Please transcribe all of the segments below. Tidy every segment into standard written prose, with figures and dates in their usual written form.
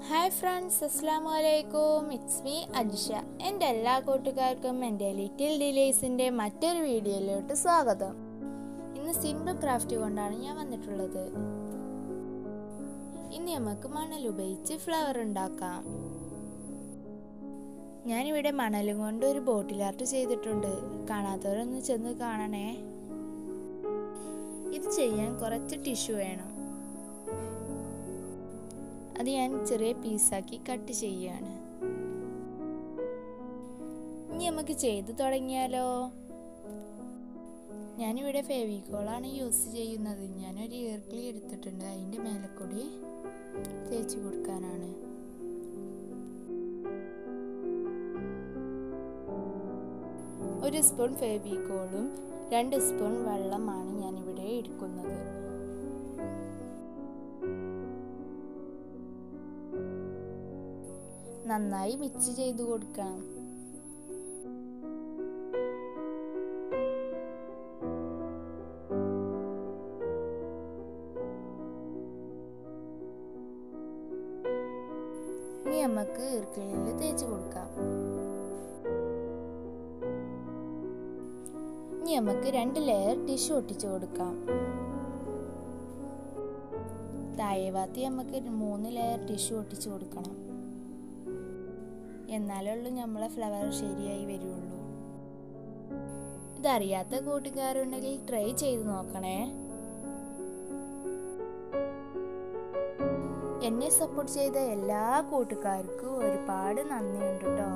Hi friends, അസ്സലാമു അലൈക്കും. It's me Ajisha. എൻ്റെ എല്ലാ കൂട്ടുകാർക്കും എൻ്റെ ലിറ്റിൽ ഡിലേയ്സിൻ്റെ മറ്റൊരു വീഡിയോയിലോട്ട് സ്വാഗതം. ഇന്ന് സിമ്പിൾ ക്രാഫ്റ്റ് കൊണ്ടാണ് ഞാൻ വന്നിട്ടുള്ളത്. ഇന്ന് നമുക്ക് മണൽ ഉപയോഗിച്ച് ഫ്ലവർ ഉണ്ടാക്കാം. ഞാനിവിടെ മണലും കൊണ്ട് ഒരു ബോട്ടിൽ ആർട്ട് ചെയ്തിട്ടുണ്ട്. കാണാത്തവരൊന്ന് ചെന്ന് കാണണേ. ഇത് ചെയ്യാൻ കുറച്ച് ടിഷ്യൂ വേണം. അത് ഞാൻ ചെറിയ പീസാക്കി കട്ട് ചെയ്യുകയാണ്. ഇനി നമുക്ക് ചെയ്തു തുടങ്ങിയാലോ? ഞാനിവിടെ ഫെവിക്കോളാണ് യൂസ് ചെയ്യുന്നത്. ഞാനൊരു ഈർക്കിളി എടുത്തിട്ടുണ്ട്. അതിൻ്റെ മേലെ കൂടി തേച്ച് കൊടുക്കാനാണ്. ഒരു സ്പൂൺ ഫെവിക്കോളും 2 സ്പൂൺ വെള്ളമാണ് ഞാനിവിടെ എടുക്കുന്നത്. നന്നായി മിക്സ് ചെയ്ത് കൊടുക്കണം. ഇനി നമുക്ക് ഈർക്കിളിൽ തേച്ച് കൊടുക്കാം. ഇനി നമുക്ക് 2 ലെയർ ടിഷ്യൂ ഒട്ടിച്ചു കൊടുക്കാം. താഴെ ഭാഗത്ത് നമുക്ക് 3 ലെയർ ടിഷ്യൂ ഒട്ടിച്ചു കൊടുക്കണം. എന്നാലുള്ളൂ നമ്മളെ ഫ്ലവർ ശരിയായി വരുള്ളൂ. ഇതറിയാത്ത കൂട്ടുകാരുണ്ടെങ്കിൽ ട്രൈ ചെയ്ത് നോക്കണേ. എന്നെ സപ്പോർട്ട് ചെയ്ത എല്ലാ കൂട്ടുകാർക്കും ഒരുപാട് നന്ദിയുണ്ട് കേട്ടോ.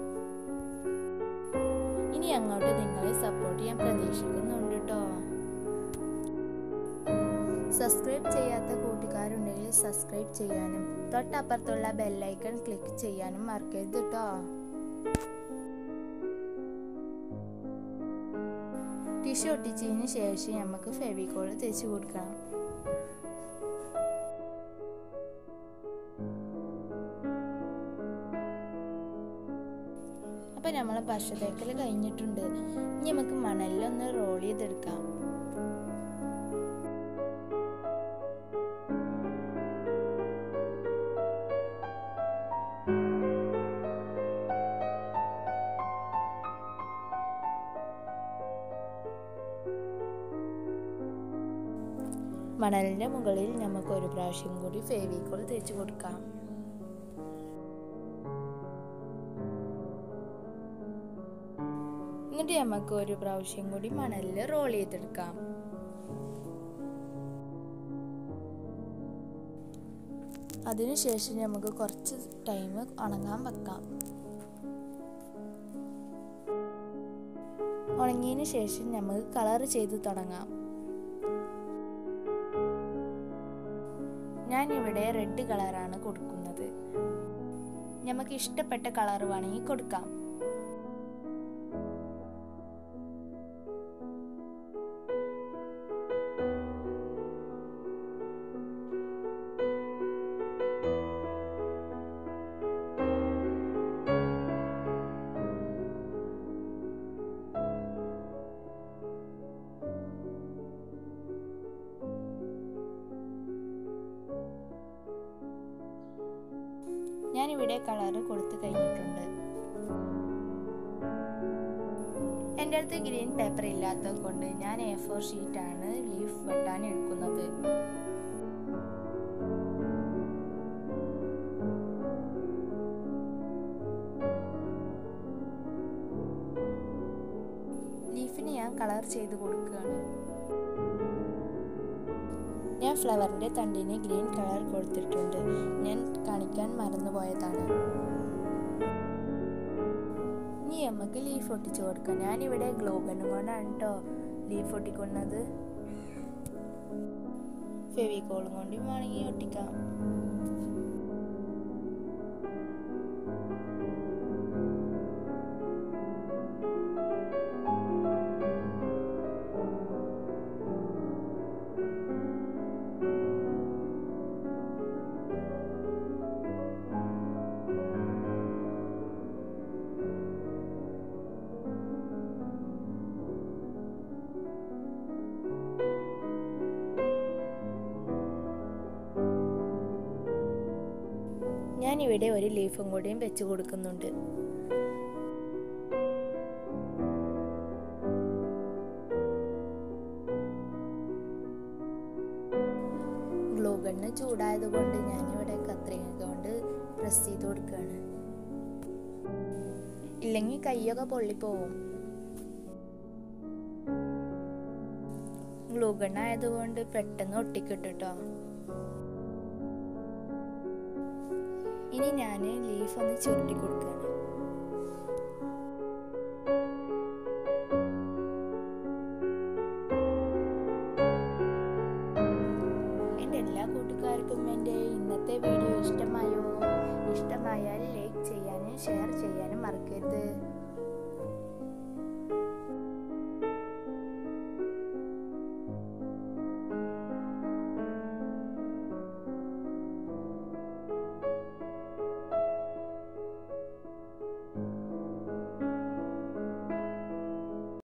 ഇനി അങ്ങോട്ട് നിങ്ങളെ സപ്പോർട്ട് ചെയ്യാൻ പ്രതീക്ഷിക്കുന്നുണ്ട് കേട്ടോ. സബ്സ്ക്രൈബ് ചെയ്യാത്ത കൂട്ടുകാരുണ്ടെങ്കിൽ സബ്സ്ക്രൈബ് ചെയ്യാനും തൊട്ടപ്പുറത്തുള്ള ബെല്ലൈക്കൺ ക്ലിക്ക് ചെയ്യാനും മറക്കരുത് കേട്ടോ. ടിഷ്യൂ ഒട്ടിച്ചതിന് ശേഷം നമുക്ക് ഫെവിക്കോൾ തേച്ച് കൊടുക്കാം. അപ്പൊ നമ്മളെ പശ തേക്കൽ കഴിഞ്ഞിട്ടുണ്ട്. ഇനി നമുക്ക് മണലിലൊന്ന് റോൾ ചെയ്തെടുക്കാം. മണലിന്റെ മുകളിൽ നമുക്ക് ഒരു പ്രാവശ്യം കൂടി ഫെവിക്കോൾ തേച്ച് കൊടുക്കാം. എന്നിട്ട് നമുക്ക് ഒരു പ്രാവശ്യം കൂടി മണലിൽ റോൾ ചെയ്തെടുക്കാം. അതിനുശേഷം നമുക്ക് കുറച്ച് ടൈം ഉണങ്ങാൻ വെക്കാം. ഉണങ്ങിയതിന് ശേഷം നമുക്ക് കളർ ചെയ്ത് തുടങ്ങാം. ഞാനിവിടെ റെഡ് കളറാണ് കൊടുക്കുന്നത്. നമുക്ക് ഇഷ്ടപ്പെട്ട കളർ വേണമെങ്കിൽ കൊടുക്കാം. ഞാനിവിടെ കളർ കൊടുത്തു കഴിഞ്ഞിട്ടുണ്ട്. എൻ്റെ അടുത്ത് ഗ്രീൻ പേപ്പർ ഇല്ലാത്തത് കൊണ്ട് ഞാൻ A4 ഷീറ്റാണ് ലീഫ് വെട്ടാൻ എടുക്കുന്നത്. ലീഫിന് ഞാൻ കളർ ചെയ്ത് കൊടുക്കുകയാണ്. ഞാൻ ഫ്ലവറിന്റെ തണ്ടിന് ഗ്രീൻ കളർ കൊടുത്തിട്ടുണ്ട്. ഞാൻ കാണിക്കാൻ മറന്നുപോയതാണ്. ഇനി നമുക്ക് ലീഫ് ഒട്ടിച്ചു കൊടുക്കാം. ഞാനിവിടെ ഗ്ലൂ ഗൺ കൊണ്ടാണ് കേട്ടോ ലീഫ് ഒട്ടിക്കുന്നത്. ഫെവിക്കോളും കൊണ്ട് വേണമെങ്കിൽ ഒട്ടിക്കാം. ഞാനിവിടെ ഒരു ലീഫും കൂടിയും വെച്ച് കൊടുക്കുന്നുണ്ട്. ഗ്ലൂ ഗണ്ണ് ചൂടായതുകൊണ്ട് ഞാനിവിടെ കത്രിക കൊണ്ട് പ്രസ് ചെയ്ത് കൊടുക്കുകയാണ്. ഇല്ലെങ്കിൽ കൈയൊക്കെ പൊള്ളിപ്പോവും. ഗ്ലൂ ഗണ്ണ് ആയതുകൊണ്ട് പെട്ടെന്ന് ഒട്ടിക്കിട്ടോ. ഇനി ഞാൻ ലീഫ് ഒന്ന് ചുരുട്ടി കൊടുക്കുകയാണ്. എൻ്റെ എല്ലാ കൂട്ടുകാർക്കും എൻ്റെ ഇന്നത്തെ വീഡിയോ ഇഷ്ടമായാൽ ലൈക്ക് ചെയ്യാനും ഷെയർ ചെയ്യാനും മറക്കരുത്.